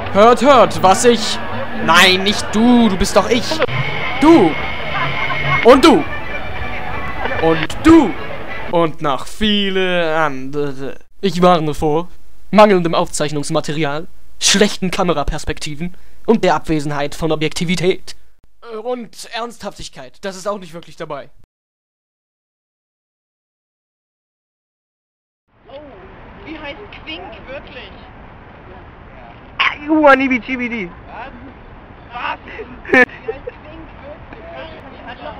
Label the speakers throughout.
Speaker 1: Hört, hört, was ich... Nein, nicht du, du bist doch ich. Du. Und du. Und du. Und noch viele andere. Ich warne vor mangelndem Aufzeichnungsmaterial, schlechten Kameraperspektiven und der Abwesenheit von Objektivität. Und Ernsthaftigkeit, das ist auch nicht wirklich dabei.
Speaker 2: Oh, wie heißt Quink wirklich?
Speaker 3: Juanibicibidi.
Speaker 2: Was? Wie heißt Quink wirklich?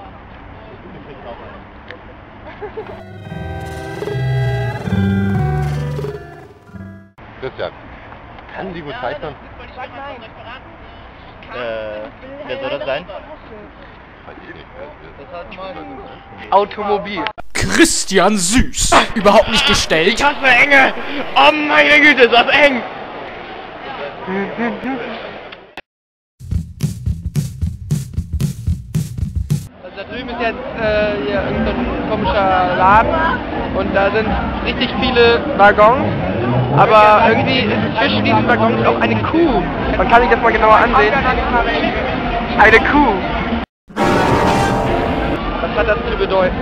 Speaker 4: Christian, kann Sie gut zeichnen?
Speaker 2: Sag nein.
Speaker 5: Wer soll das sein?
Speaker 4: Weiß ich nicht.
Speaker 3: Automobil.
Speaker 1: Christian Süß. Überhaupt nicht gestellt.
Speaker 3: Ich hasse Enge. Oh meine Güte, ist das eng. Also da drüben ist jetzt hier irgendein komischer Laden und da sind richtig viele Waggons, aber irgendwie ist zwischen diesen Waggons auch eine Kuh. Man kann sich das mal genauer ansehen. Eine Kuh. Was hat das zu bedeuten?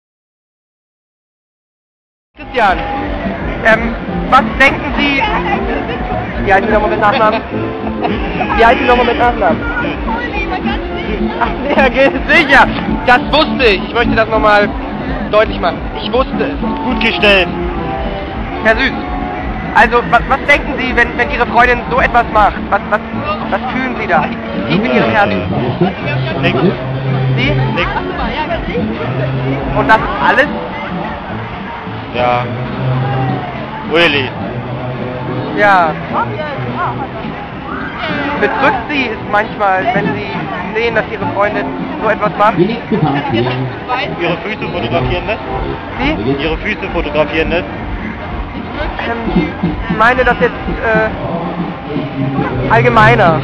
Speaker 3: Christian, was denken Sie... Wie heißen Sie nochmal mit Nachnamen? Wie heißen Sie nochmal mit Nachnamen? Ach, nee, geht sicher. Das wusste ich. Ich möchte das nochmal deutlich machen. Ich wusste es.
Speaker 5: Gut gestellt.
Speaker 3: Herr Süß, also was denken Sie, wenn Ihre Freundin so etwas macht? Was fühlen Sie da? Tief in Ihrem Herzen?
Speaker 5: Nix.
Speaker 3: Sie?
Speaker 5: Nix.
Speaker 3: Und das ist alles?
Speaker 5: Ja. Really.
Speaker 3: Ja. Bedrückt Sie es manchmal, wenn Sie sehen, dass Ihre Freundin so etwas macht?
Speaker 5: Ihre Füße fotografieren lässt?
Speaker 3: Sie?
Speaker 5: Ihre Füße fotografieren lässt?
Speaker 3: Ich meine das jetzt allgemeiner.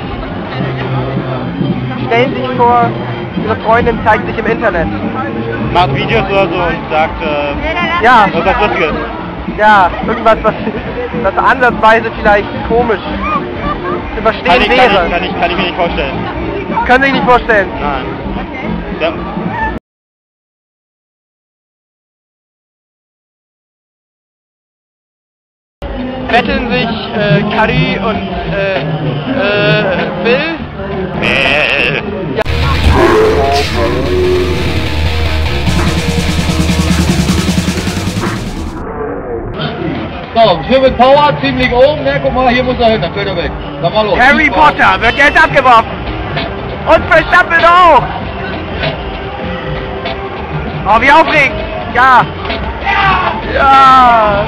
Speaker 3: Stellen Sie sich vor, Ihre Freundin zeigt sich im Internet.
Speaker 5: Macht Videos oder so und sagt,
Speaker 3: Ja,
Speaker 5: was Lustiges.
Speaker 3: ja, irgendwas, was ansatzweise vielleicht komisch zu verstehen wäre.
Speaker 5: Kann ich mir nicht vorstellen.
Speaker 3: Können Sie sich nicht vorstellen?
Speaker 5: Nein. Ja.
Speaker 3: Betteln sich Carrie und Bill?
Speaker 6: So, hier mit Power ziemlich oben, ne? Guck mal, hier muss er hin, dann fällt er weg. Dann mal los.
Speaker 3: Harry Potter wird jetzt abgeworfen. Und Verstappen auch. Oh, wie aufregend. Ja. Ja.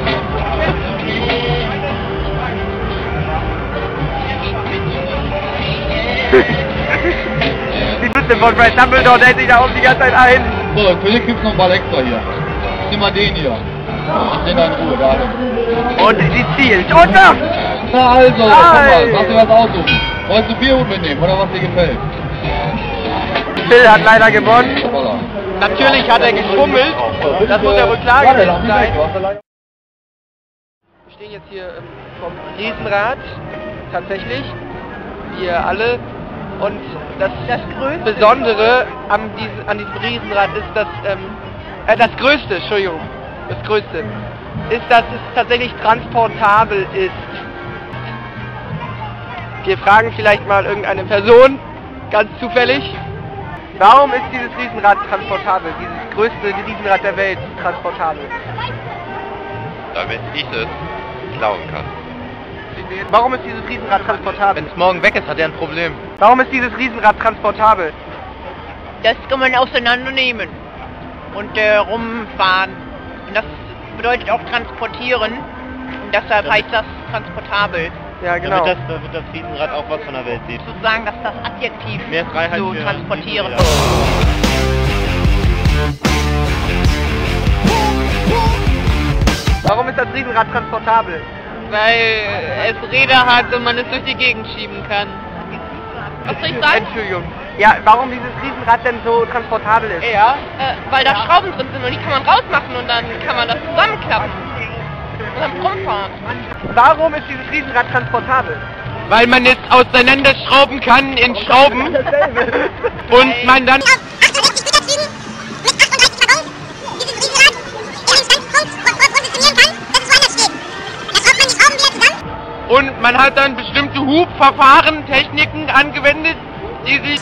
Speaker 3: Die Mütze von Fred Dumbledore hält sich da oben die ganze Zeit ein.
Speaker 6: So, für dich gibt's noch ein paar extra hier. Nimm mal den hier. Ich nehme da in Ruhe, da.
Speaker 3: Und sie zielt. Und wirft.
Speaker 6: Na also, komm mal, lass dir was aussuchen. Wolltest du Bierhut mitnehmen, oder was dir gefällt?
Speaker 3: Bill hat leider gewonnen.
Speaker 6: Hoppala.
Speaker 3: Natürlich hat er geschummelt. Das muss ja wohl klar
Speaker 6: Warte,
Speaker 3: gewesen
Speaker 6: lass mich weg,
Speaker 3: sein.
Speaker 6: du hast allein-
Speaker 3: Wir stehen jetzt hier vom Riesenrad, tatsächlich, wir alle. Und das Besondere an diesem Riesenrad ist, dass, das Größte, Entschuldigung, das Größte, ist, dass es tatsächlich transportabel ist. Wir fragen vielleicht mal irgendeine Person, ganz zufällig, warum ist dieses Riesenrad transportabel, dieses größte Riesenrad der Welt transportabel?
Speaker 4: Damit ich es klauen kann.
Speaker 3: Warum ist dieses Riesenrad transportabel?
Speaker 5: Wenn es morgen weg ist, hat er ein Problem.
Speaker 3: Warum ist dieses Riesenrad transportabel?
Speaker 2: Das kann man auseinandernehmen und rumfahren. Und das bedeutet auch transportieren. Und deshalb heißt das transportabel.
Speaker 3: Ja, genau.
Speaker 5: Damit das Riesenrad auch was von der Welt sieht.
Speaker 2: Sozusagen, dass das Adjektiv
Speaker 5: Mehr Freiheit
Speaker 2: zu
Speaker 5: für
Speaker 2: transportieren.
Speaker 3: Warum ist das Riesenrad transportabel?
Speaker 2: Weil es Räder hat und man es durch die Gegend schieben kann. Was soll ich sagen?
Speaker 3: Entschuldigung. Ja, warum dieses Riesenrad denn so transportabel ist?
Speaker 2: Ja, weil da Schrauben drin sind und die kann man rausmachen und dann kann man das zusammenklappen und dann rumfahren.
Speaker 3: Warum ist dieses Riesenrad transportabel? weil man es auseinanderschrauben kann in Schrauben und man dann und man hat dann bestimmte Hubverfahren, Techniken angewendet, die sich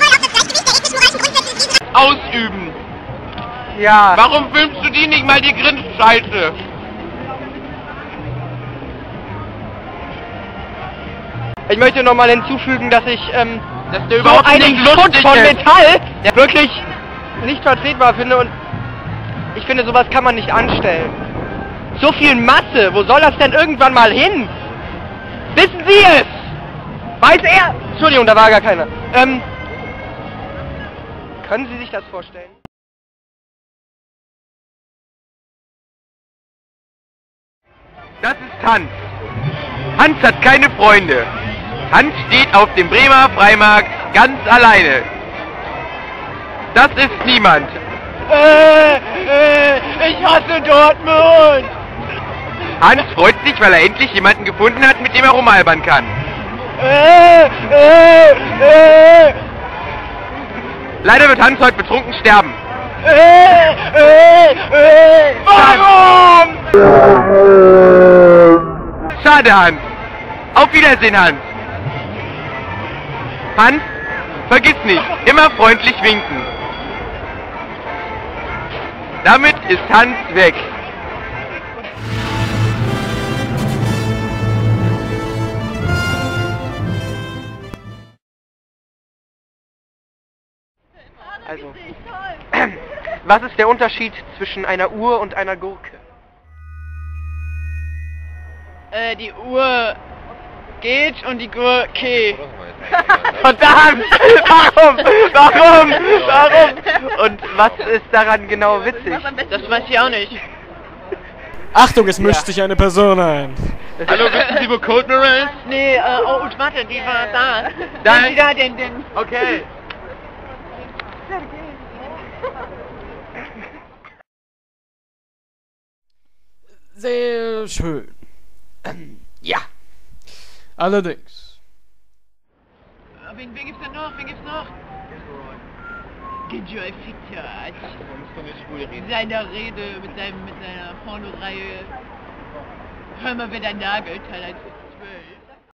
Speaker 3: ausüben.
Speaker 7: Ja.
Speaker 3: Warum filmst du die nicht mal, die Grindscheiße?
Speaker 7: Ich möchte nochmal hinzufügen, dass ich
Speaker 3: Dass der
Speaker 7: so
Speaker 3: überhaupt
Speaker 7: einen
Speaker 3: nicht
Speaker 7: Schutz
Speaker 3: lustig
Speaker 7: von
Speaker 3: ist.
Speaker 7: Metall wirklich nicht vertretbar finde und ich finde, sowas kann man nicht anstellen. So viel Masse, wo soll das denn irgendwann mal hin? Wissen Sie es? Weiß er? Entschuldigung, da war gar keiner. Können Sie sich das vorstellen?
Speaker 3: Das ist Hans. Hans hat keine Freunde. Hans steht auf dem Bremer Freimarkt ganz alleine. Das ist niemand. Ich hasse Dortmund. Hans freut sich, weil er endlich jemanden gefunden hat, mit dem er rumalbern kann. Leider wird Hans heute betrunken sterben. Warum? Schade, Hans. Auf Wiedersehen, Hans. Hans, vergiss nicht, immer freundlich winken. Damit ist Hans weg.
Speaker 7: Also, was ist der Unterschied zwischen einer Uhr und einer Gurke?
Speaker 2: Die Uhr geht und die Gurke.
Speaker 7: Verdammt! Warum? Und was ist daran genau witzig?
Speaker 2: Das weiß ich auch nicht.
Speaker 1: Achtung, es mischt sich eine Person ein.
Speaker 3: Hallo, wissen Sie, wo Coldmere ist?
Speaker 2: Nee, oh, und warte, die war da.
Speaker 3: Da
Speaker 2: Die da, den.
Speaker 3: Okay.
Speaker 1: Sehr schön. Ja. Allerdings.
Speaker 2: Wen gibt's denn noch? Enjoy Fitter. In seiner Rede mit seiner Pornoreihe. Hör mal, wer da nagelt, hat